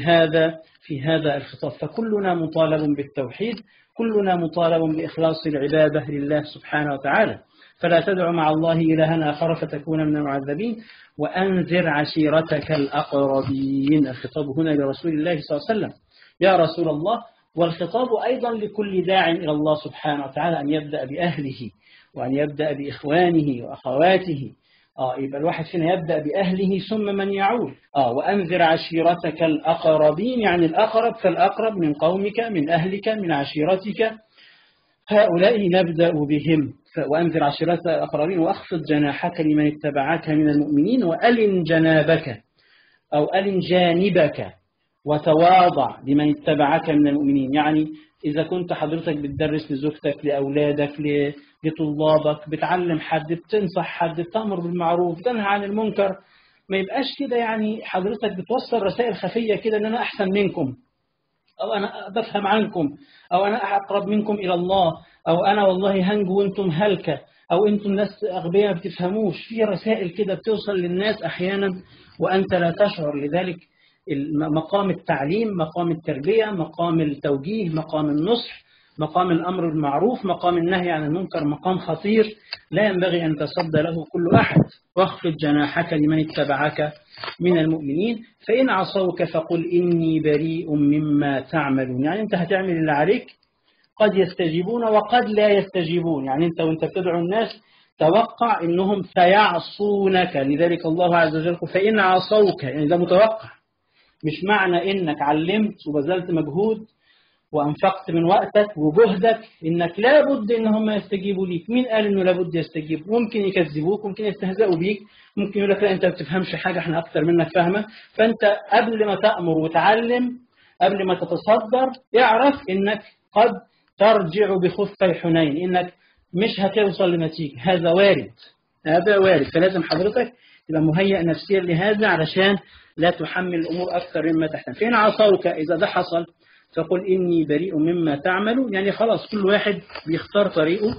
في هذا الخطاب. فكلنا مطالب بالتوحيد، كلنا مطالب بإخلاص العبادة لله سبحانه وتعالى. فلا تدع مع الله إلها آخر فتكون من المعذبين وأنذر عشيرتك الأقربين. الخطاب هنا لرسول الله صلى الله عليه وسلم يا رسول الله، والخطاب أيضا لكل داع إلى الله سبحانه وتعالى أن يبدأ بأهله وأن يبدأ بإخوانه وأخواته. يبقى الواحد فينا يبدأ بأهله ثم من يعول. وأنذر عشيرتك الأقربين، يعني الأقرب فالأقرب من قومك، من أهلك، من عشيرتك، هؤلاء نبدأ بهم. وأنذر عشيرتك الأقربين وأخفض جناحك لمن اتبعك من المؤمنين وألن جنابك أو ألن جانبك وتواضع لمن اتبعك من المؤمنين. يعني إذا كنت حضرتك بتدرس لزوجتك، لأولادك، لطلابك، بتعلم حد، بتنصح حد، بتأمر بالمعروف، تنهى عن المنكر، ما يبقاش كده يعني حضرتك بتوصل رسائل خفية كده أن أنا أحسن منكم، أو أنا بفهم عنكم، أو أنا أقرب منكم إلى الله، أو أنا والله هنجو وأنتم هلكة، أو أنتم ناس أغبياء ما بتفهموش. في رسائل كده بتوصل للناس أحيانا وأنت لا تشعر. لذلك مقام التعليم، مقام التربية، مقام التوجيه، مقام النصح، مقام الأمر بالمعروف، مقام النهي عن المنكر، مقام خطير لا ينبغي أن تصد له كل أحد. واخفض جناحك لمن اتبعك من المؤمنين فإن عصوك فقل إني بريء مما تعملون. يعني أنت هتعمل اللي عليك، قد يستجيبون وقد لا يستجيبون. يعني أنت وأنت بتدعو الناس توقع إنهم سيعصونك. لذلك الله عز وجل فإن عصوك، يعني ده متوقع، مش معنى إنك علمت وبذلت مجهود وأنفقت من وقتك وجهدك إنك لابد إنهم يستجيبوا ليك. مين قال إنه لابد يستجيب؟ ممكن يكذبوك، ممكن يستهزئوا بيك، ممكن يقول لك لا أنت بتفهمش حاجة، إحنا أكتر منك فاهمة. فأنت قبل ما تأمر وتعلم، قبل ما تتصدر، اعرف إنك قد ترجع بخفي حنين، إنك مش هتوصل لنتيجة. هذا وارد، هذا وارد. فلازم حضرتك تبقى مهيئ نفسيا لهذا علشان لا تحمل الأمور أكثر مما تحتمل. فإن عصوك إذا ده حصل فقل إني بريء مما تعملوا، يعني خلاص كل واحد بيختار طريقه،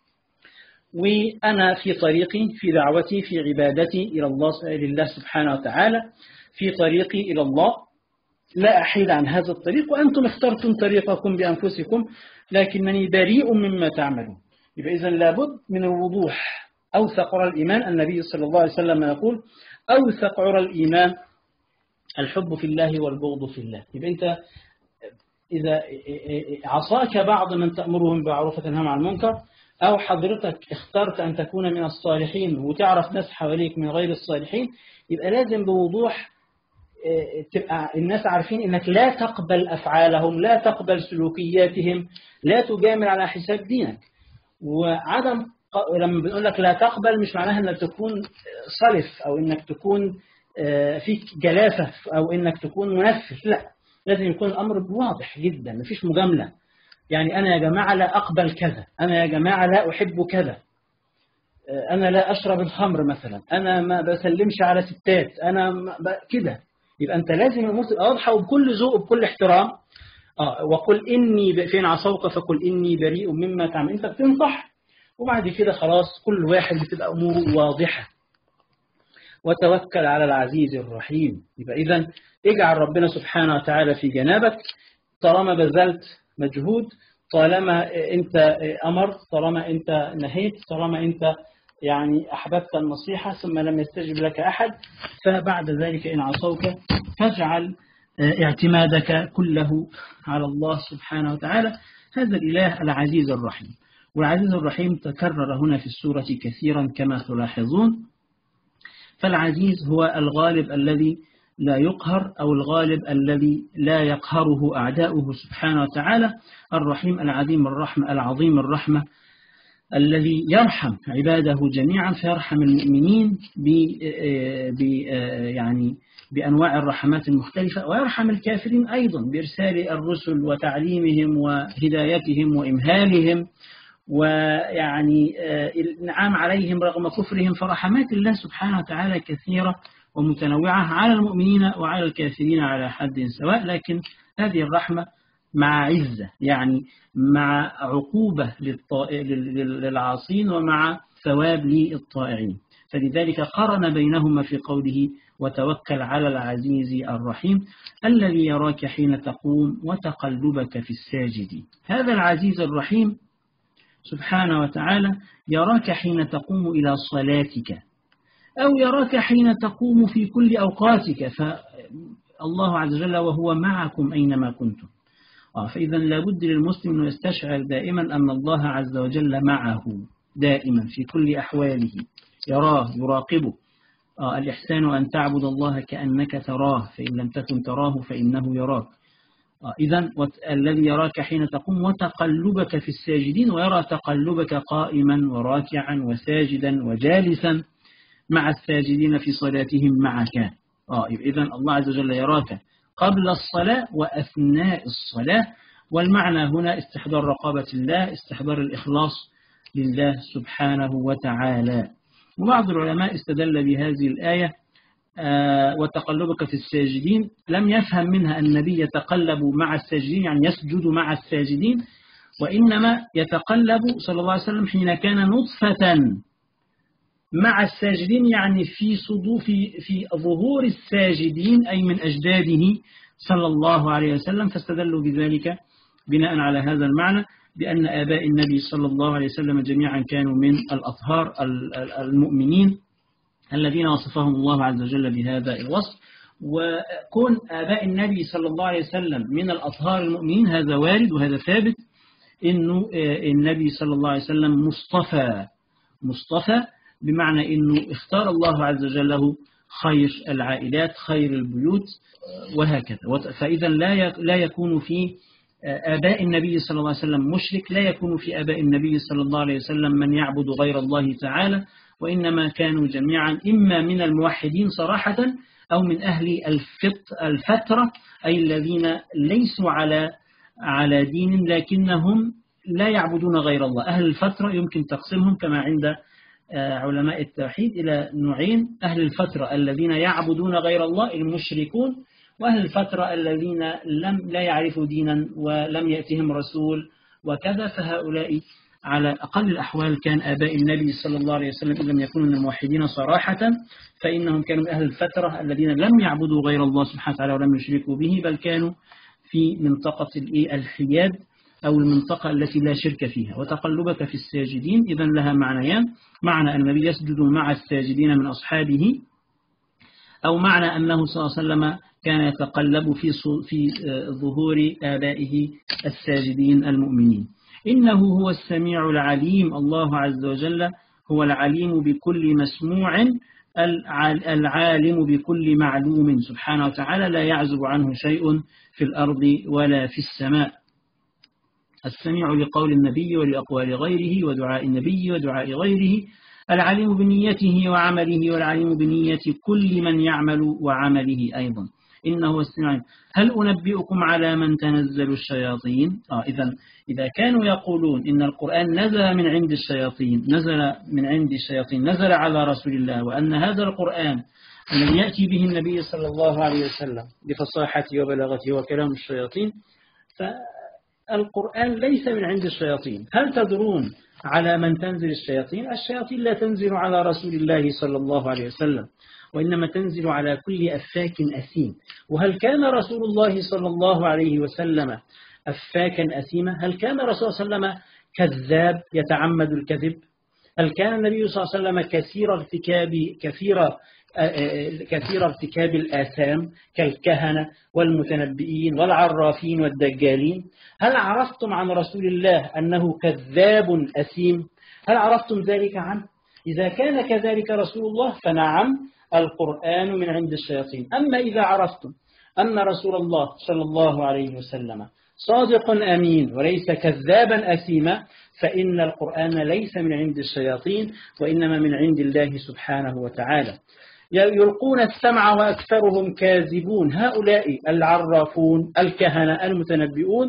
وأنا في طريقي في دعوتي في عبادتي إلى الله لله سبحانه وتعالى، في طريقي إلى الله لا أحيد عن هذا الطريق، وأنتم اخترتم طريقكم بأنفسكم لكنني بريء مما تعملون. يبقى إذن لابد من الوضوح. أوثق عرى الإيمان، النبي صلى الله عليه وسلم يقول أوثق عرى الإيمان الحب في الله والبغض في الله. يبقى أنت إذا عصاك بعض من تأمرهم بالمعروف وتنهى عن المنكر، أو حضرتك اخترت أن تكون من الصالحين وتعرف ناس حواليك من غير الصالحين، يبقى لازم بوضوح تبقى الناس عارفين إنك لا تقبل أفعالهم، لا تقبل سلوكياتهم، لا تجامل على حساب دينك. وعدم لما بنقول لك لا تقبل مش معناها انك تكون صلف او انك تكون فيك جلافة او انك تكون منفس، لا، لازم يكون الامر واضح جدا، مفيش مجاملة. يعني انا يا جماعة لا اقبل كذا، انا يا جماعة لا احب كذا، انا لا اشرب الخمر مثلا، انا ما بسلمش على ستات، انا كده. يبقى انت لازم الامور تبقى واضحة وبكل ذوق وبكل احترام. وقل اني فين عصوك فقل اني بريء مما تعمل. انت بتنصح وبعد كده خلاص كل واحد بتبقى أموره واضحة. وتوكل على العزيز الرحيم. يبقى إذن اجعل ربنا سبحانه وتعالى في جنابك طالما بذلت مجهود، طالما أنت أمرت، طالما أنت نهيت، طالما أنت يعني أحببت النصيحة ثم لم يستجب لك أحد. فبعد ذلك إن عصوك فاجعل اعتمادك كله على الله سبحانه وتعالى، هذا الإله العزيز الرحيم. والعزيز الرحيم تكرر هنا في السورة كثيرا كما تلاحظون. فالعزيز هو الغالب الذي لا يقهر، أو الغالب الذي لا يقهره أعداؤه سبحانه وتعالى. الرحيم العظيم الرحمة الذي يرحم عباده جميعا، فيرحم المؤمنين يعني بأنواع الرحمات المختلفة، ويرحم الكافرين أيضا بإرسال الرسل وتعليمهم وهدايتهم وإمهالهم، ويعني الإنعام عليهم رغم كفرهم. فرحمات الله سبحانه وتعالى كثيرة ومتنوعة على المؤمنين وعلى الكافرين على حد سواء، لكن هذه الرحمة مع عزة، يعني مع عقوبة للعاصين ومع ثواب للطائعين. فلذلك قرن بينهما في قوله وتوكل على العزيز الرحيم الذي يراك حين تقوم وتقلبك في الساجدين. هذا العزيز الرحيم سبحانه وتعالى يراك حين تقوم إلى صلاتك، أو يراك حين تقوم في كل أوقاتك، فالله عز وجل وهو معكم أينما كنتم. فإذا لابد للمسلم أن يستشعر دائما أن الله عز وجل معه دائما في كل أحواله، يراه يراقبه. الإحسان أن تعبد الله كأنك تراه، فإن لم تكن تراه فإنه يراك. إذن الذي يراك حين تقوم وتقلبك في الساجدين، ويرى تقلبك قائما وراكعا وساجدا وجالسا مع الساجدين في صلاتهم معك. إذن الله عز وجل يراك قبل الصلاة وأثناء الصلاة. والمعنى هنا استحضار رقابة الله، استحضار الإخلاص لله سبحانه وتعالى. وبعض العلماء استدل بهذه الآية وتقلبك في الساجدين، لم يفهم منها النبي يتقلب مع الساجدين يعني يسجد مع الساجدين، وإنما يتقلب صلى الله عليه وسلم حين كان نطفة مع الساجدين، يعني في ظهور الساجدين أي من أجداده صلى الله عليه وسلم. فاستدلوا بذلك بناء على هذا المعنى بأن آباء النبي صلى الله عليه وسلم جميعا كانوا من الأطهار المؤمنين الذين وصفهم الله عز وجل بهذا الوصف. وكون آباء النبي صلى الله عليه وسلم من الأطهار المؤمنين هذا وارد وهذا ثابت، إنه النبي صلى الله عليه وسلم مصطفى بمعنى إنه اختار الله عز وجل له خير العائلات، خير البيوت وهكذا. فإذا لا يكون في آباء النبي صلى الله عليه وسلم مشرك، لا يكون في آباء النبي صلى الله عليه وسلم من يعبد غير الله تعالى، وإنما كانوا جميعا إما من الموحدين صراحة أو من أهل الفترة، أي الذين ليسوا على دين لكنهم لا يعبدون غير الله. أهل الفترة يمكن تقسيمهم كما عند علماء التوحيد إلى نوعين: أهل الفترة الذين يعبدون غير الله المشركون، وأهل الفترة الذين لا يعرفوا دينا ولم يأتهم رسول وكذا، فهؤلاء على أقل الأحوال كان آباء النبي صلى الله عليه وسلم إن لم يكونوا من الموحدين صراحة، فإنهم كانوا أهل الفترة الذين لم يعبدوا غير الله سبحانه وتعالى ولم يشركوا به، بل كانوا في منطقة الحياد أو المنطقة التي لا شرك فيها. وتقلبك في الساجدين إذن لها معنيان: معنى أن النبي يسجد مع الساجدين من أصحابه، أو معنى أنه صلى الله عليه وسلم كان يتقلب في ظهور آبائه الساجدين المؤمنين. إنه هو السميع العليم، الله عز وجل هو العليم بكل مسموع، العالم بكل معلوم سبحانه وتعالى، لا يعزب عنه شيء في الأرض ولا في السماء. السميع لقول النبي ولأقوال غيره ودعاء النبي ودعاء غيره، العليم بنيته وعمله، والعليم بنية كل من يعمل وعمله أيضا. إنه هو السميع. هل أنبئكم على من تنزل الشياطين؟ إذا كانوا يقولون إن القرآن نزل من عند الشياطين، نزل على رسول الله، وأن هذا القرآن الذي يأتي به النبي صلى الله عليه وسلم بفصاحته وبلاغته وكلام الشياطين، فالقرآن ليس من عند الشياطين. هل تدرون على من تنزل الشياطين؟ الشياطين لا تنزل على رسول الله صلى الله عليه وسلم، وإنما تنزل على كل أفاك أثيم. وهل كان رسول الله صلى الله عليه وسلم أفاكا أثيما؟ هل كان رسول الله صلى الله عليه وسلم كذاب يتعمد الكذب؟ هل كان النبي صلى الله عليه وسلم كثير ارتكاب الآثام كالكهنة والمتنبئين والعرافين والدجالين؟ هل عرفتم عن رسول الله أنه كذاب أثيم؟ هل عرفتم ذلك عنه؟ إذا كان كذلك رسول الله فنعم القرآن من عند الشياطين. أما إذا عرفتم أن رسول الله صلى الله عليه وسلم صادق أمين وليس كذابا أثيما، فإن القرآن ليس من عند الشياطين وإنما من عند الله سبحانه وتعالى. يلقون السمع وأكثرهم كاذبون. هؤلاء العرافون الكهنة المتنبئون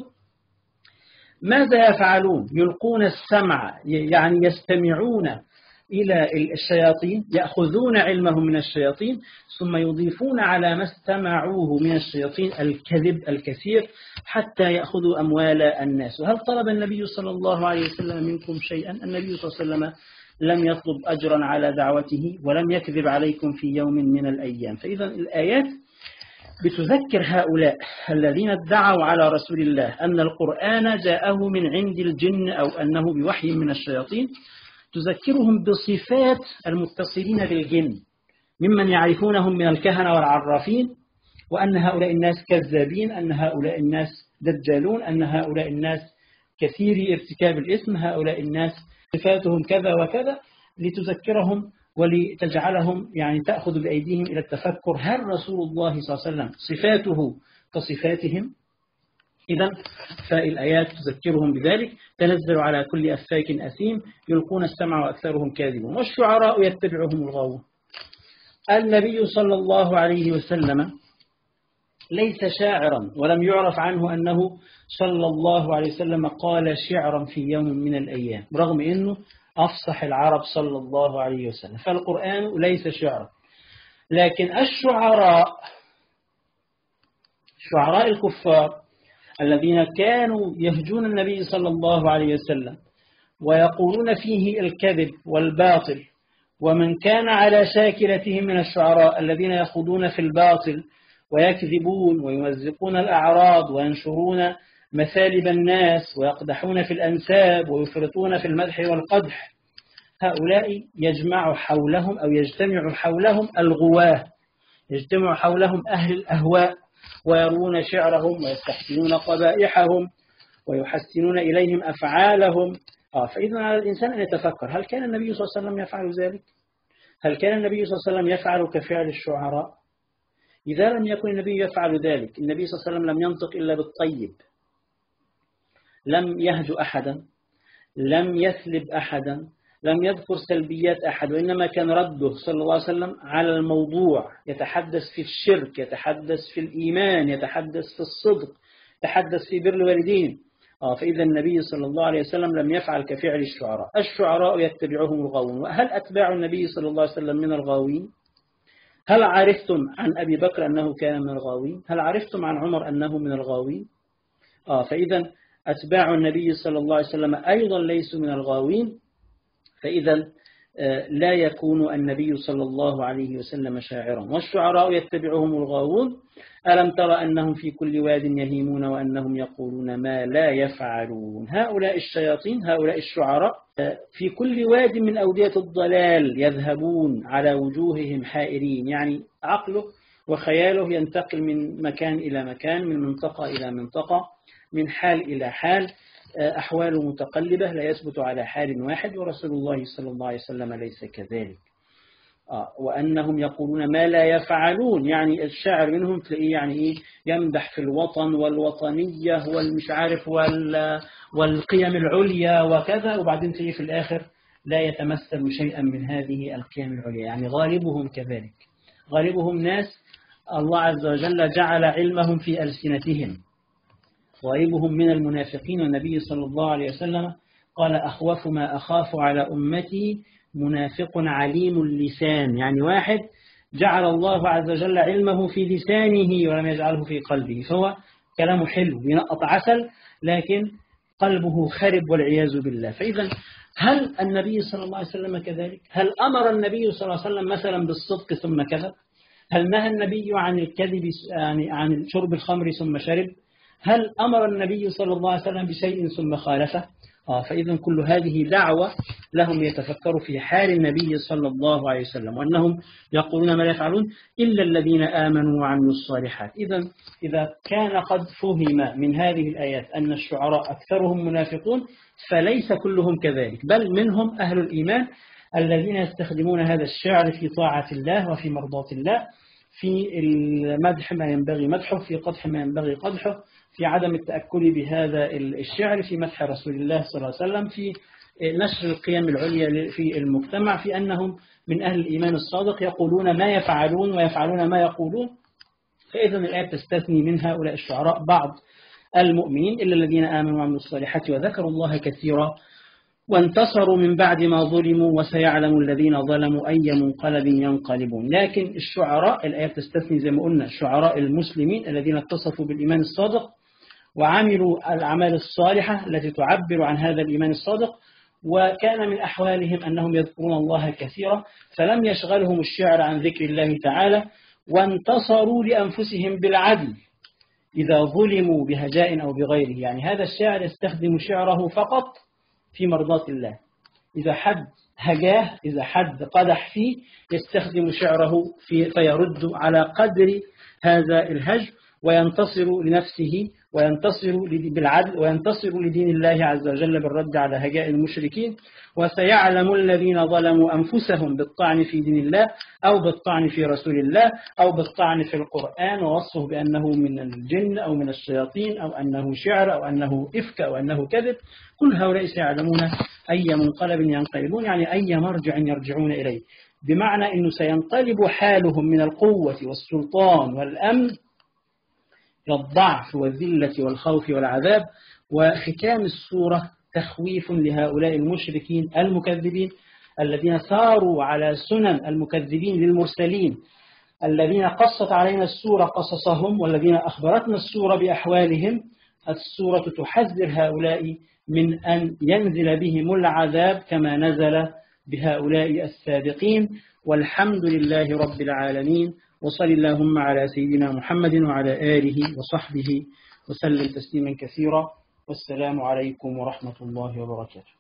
ماذا يفعلون؟ يلقون السمع، يعني يستمعون إلى الشياطين، يأخذون علمهم من الشياطين، ثم يضيفون على ما استمعوه من الشياطين الكذب الكثير حتى يأخذوا أموال الناس. وهل طلب النبي صلى الله عليه وسلم منكم شيئا؟ النبي صلى الله عليه وسلم لم يطلب أجرا على دعوته ولم يكذب عليكم في يوم من الأيام. فإذا الآيات بتذكر هؤلاء الذين ادعوا على رسول الله أن القرآن جاءه من عند الجن أو أنه بوحي من الشياطين، تذكرهم بصفات المتصلين بالجن ممن يعرفونهم من الكهنة والعرافين، وأن هؤلاء الناس كذابين، أن هؤلاء الناس دجالون، أن هؤلاء الناس كثيري ارتكاب الإثم، هؤلاء الناس صفاتهم كذا وكذا، لتذكرهم ولتجعلهم يعني تأخذ بأيديهم إلى التفكر: هل رسول الله صلى الله عليه وسلم صفاته كصفاتهم؟ إذن فالآيات تذكرهم بذلك. تنزل على كل أفاك أثيم يلقون السمع وأكثرهم كاذبون والشعراء يتبعهم الغاوون. النبي صلى الله عليه وسلم ليس شاعرا، ولم يعرف عنه أنه صلى الله عليه وسلم قال شعرا في يوم من الأيام، رغم أنه أفصح العرب صلى الله عليه وسلم. فالقرآن ليس شعرا، لكن شعراء الكفار الذين كانوا يهجون النبي صلى الله عليه وسلم ويقولون فيه الكذب والباطل، ومن كان على شاكلتهم من الشعراء الذين يخوضون في الباطل ويكذبون ويمزقون الأعراض وينشرون مثالب الناس ويقدحون في الأنساب ويفرطون في المدح والقدح، هؤلاء يجتمع حولهم الغواه، يجتمع حولهم أهل الأهواء، ويرون شعرهم ويستحسنون قبائحهم ويحسنون إليهم أفعالهم. فإذا على الإنسان أن يتفكر: هل كان النبي صلى الله عليه وسلم يفعل ذلك؟ هل كان النبي صلى الله عليه وسلم يفعل كفعل الشعراء؟ إذا لم يكن النبي يفعل ذلك، النبي صلى الله عليه وسلم لم ينطق إلا بالطيب، لم يهج أحدا، لم يسلب أحدا، لم يذكر سلبيات أحد، وإنما كان رده صلى الله عليه وسلم على الموضوع، يتحدث في الشرك، يتحدث في الإيمان، يتحدث في الصدق، يتحدث في بر الوالدين. فإذا النبي صلى الله عليه وسلم لم يفعل كفعل الشعراء. الشعراء يتبعهم الغاوون. وهل أتباع النبي صلى الله عليه وسلم من الغاوين؟ هل عرفتم عن أبي بكر أنه كان من الغاوين؟ هل عرفتم عن عمر أنه من الغاوين؟ فإذا أتباع النبي صلى الله عليه وسلم أيضا ليسوا من الغاوين. فإذا لا يكون النبي صلى الله عليه وسلم شاعرا. والشعراء يتبعهم الغاوون. ألم ترى أنهم في كل واد يهيمون وأنهم يقولون ما لا يفعلون. هؤلاء الشياطين، هؤلاء الشعراء في كل واد من أودية الضلال يذهبون على وجوههم حائرين، يعني عقله وخياله ينتقل من مكان إلى مكان، من منطقة إلى منطقة، من حال إلى حال، أحواله متقلبة لا يثبت على حال واحد. ورسول الله صلى الله عليه وسلم ليس كذلك. وأنهم يقولون ما لا يفعلون، يعني الشاعر منهم تلاقيه يعني إيه يمدح في الوطن والوطنية والمش عارف والقيم العليا وكذا، وبعدين تلاقيه في الآخر لا يتمثل شيئا من هذه القيم العليا. يعني غالبهم كذلك، غالبهم ناس الله عز وجل جعل علمهم في ألسنتهم، غالبهم من المنافقين. والنبي صلى الله عليه وسلم قال أخوف ما أخاف على أمتي منافق عليم اللسان، يعني واحد جعل الله عز وجل علمه في لسانه ولم يجعله في قلبه، فهو كلامه حلو ينقط عسل لكن قلبه خرب والعياذ بالله. فإذا هل النبي صلى الله عليه وسلم كذلك؟ هل أمر النبي صلى الله عليه وسلم مثلا بالصدق ثم كذب؟ هل نهى النبي عن الكذب، يعني عن شرب الخمر ثم شرب؟ هل أمر النبي صلى الله عليه وسلم بشيء ثم خالفه؟ فإذا كل هذه دعوة لهم يتفكروا في حال النبي صلى الله عليه وسلم، وأنهم يقولون ما لا يفعلون إلا الذين آمنوا وعملوا الصالحات. إذا كان قد فهم من هذه الآيات أن الشعراء أكثرهم منافقون، فليس كلهم كذلك، بل منهم أهل الإيمان الذين يستخدمون هذا الشعر في طاعة الله وفي مرضاة الله، في المدح ما ينبغي مدحه، في قدح ما ينبغي قدحه، في عدم التأكل بهذا الشعر، في مدح رسول الله صلى الله عليه وسلم، في نشر القيم العليا في المجتمع، في أنهم من أهل الإيمان الصادق يقولون ما يفعلون ويفعلون ما يقولون. فإذا الآية تستثني من هؤلاء الشعراء بعض المؤمنين إلا الذين آمنوا وعملوا الصالحات وذكروا الله كثيرا وانتصروا من بعد ما ظلموا وسيعلم الذين ظلموا أي منقلب ينقلبون. لكن الشعراء الآية تستثني زي ما قلنا الشعراء المسلمين الذين اتصفوا بالإيمان الصادق وعملوا الأعمال الصالحة التي تعبر عن هذا الإيمان الصادق، وكان من أحوالهم أنهم يذكرون الله كثيرا، فلم يشغلهم الشعر عن ذكر الله تعالى، وانتصروا لأنفسهم بالعدل إذا ظلموا بهجاء أو بغيره. يعني هذا الشاعر يستخدم شعره فقط في مرضاة الله. إذا حد هجاه، إذا حد قدح فيه، يستخدم شعره فيرد على قدر هذا الهجر، وينتصر لنفسه وينتصر بالعدل وينتصر لدين الله عز وجل بالرد على هجاء المشركين. وسيعلم الذين ظلموا أنفسهم بالطعن في دين الله أو بالطعن في رسول الله أو بالطعن في القرآن ووصفه بأنه من الجن أو من الشياطين أو أنه شعر أو أنه إفك أو أنه كذب. كل هؤلاء سيعلمون أي منقلب ينقلبون، يعني أي مرجع يرجعون إليه، بمعنى أنه سينقلب حالهم من القوة والسلطان والأمن إلى الضعف والذلة والخوف والعذاب. وختام السورة تخويف لهؤلاء المشركين المكذبين الذين ساروا على سنن المكذبين للمرسلين، الذين قصت علينا السورة قصصهم والذين أخبرتنا السورة بأحوالهم. السورة تحذر هؤلاء من أن ينزل بهم العذاب كما نزل بهؤلاء السابقين. والحمد لله رب العالمين، وصل اللهم على سيدنا محمد وعلى آله وصحبه وسلم تسليما كثيرا. والسلام عليكم ورحمة الله وبركاته.